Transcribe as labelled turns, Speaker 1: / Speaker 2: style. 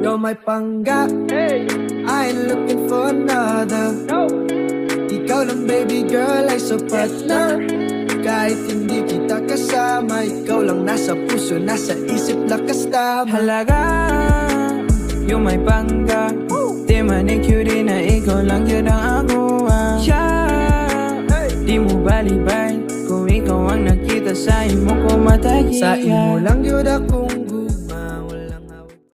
Speaker 1: You're my pangga, I ain't looking for another. Ikaw lang baby girl ay sapat na. Kahit hindi kita kasama, ikaw lang nasa puso, nasa isip, lakas tama.
Speaker 2: Halaga, yung may pangga, di manicure na ikaw lang yun ang agawan. Di mo balibay kung ikaw ang nakita sa imo ko matagyan.
Speaker 1: Sa imo lang yun akong